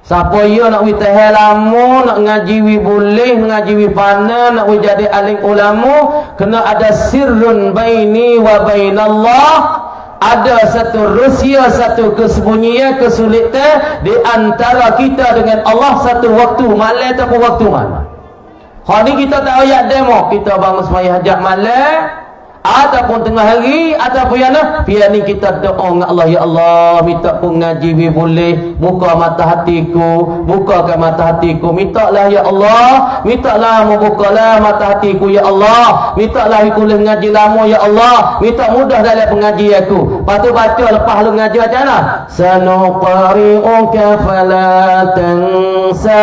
Siapa ya nak witahai lama, nak ngaji wi boleh, ngaji wi pana, nak wi jadi alim ulama, kena ada sirrun baini wa bainallah. Ada satu rahsia, satu kesembunyian, kesulitan di antara kita dengan Allah satu waktu malam ataupun waktu mana. Hari ni kita tak ayat demo, kita bangun sembahyang hajat malam ataupun tengah hari ataupun yang nak biar ni kita doa dengan Allah, ya Allah minta pun ngaji bi boleh, buka mata hatiku, bukakan mata hatiku, mintalah ya Allah, mintalah membukalah mata hatiku ya Allah, mintalah aku boleh ngaji lama ya Allah, minta mudah dalam pengajian aku. Lepas tu baca lepas lu ngaji macam mana? Sanuqari'uka fala tansa,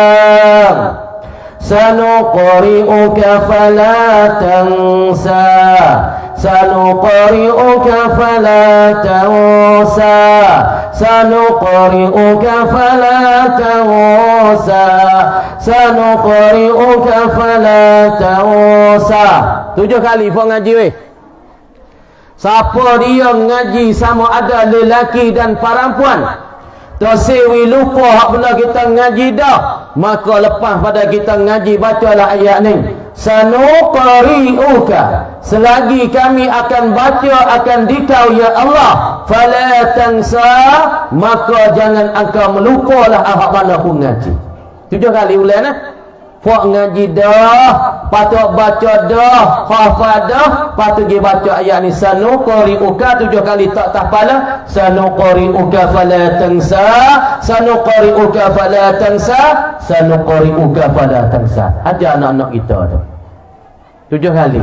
sanuqari'uka fala tansa, sanuqari'uka fala tansa, sanuqari'uka fala tansa, sanuqari'uka fala tansa. 7 kali pun ngaji weh. Siapa dia ngaji sama ada lelaki dan perempuan, tersewi lupa hak benda kita ngaji dah, maka lepas pada kita ngaji bacalah ayat ni. Sanuqari'uka, selagi kami akan baca akan dikau ya Allah, fala tansa, maka jangan engkau melupalah hak mana pun ngaji. 7 kali ulang nah. Puak ngaji dah, patut baca dah, hafal dah, patut pergi baca ayat ni. Sanuqari'uka 7 kali tak tapala. Sanuqari'uka fala tansa, sanuqari'uka fala tansa, sanuqari'uka fala tansa. Ajar anak-anak kita tu 7 kali.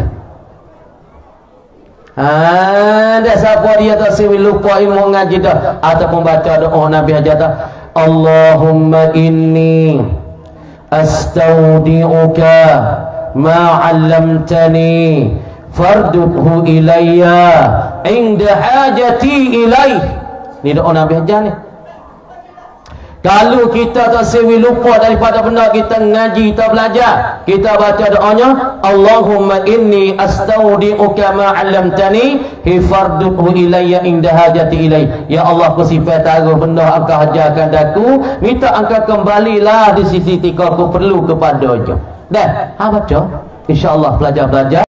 Dah siapa dia tak sewi lupa ilmu ngaji dah ataupun baca doa Nabi ajar dah. Allahumma inni astaudi'uka ma 'allamtani fardudhu ilayya inda hajati ilaih. Ni doa Nabi ajar ni. Kalau kita tak sewi lupa daripada benda kita ngaji, kita belajar, kita baca doanya, Allahumma inni astaudi'uka ma 'allamtani fardudhu ilayya inda hajati ilaih. Ya Allah, aku sifat taruh benda engkau ajarkan aku, minta engkau kembalilah di sisi ketika aku perlu kepadanya. Dah, baca. InsyaAllah belajar-belajar.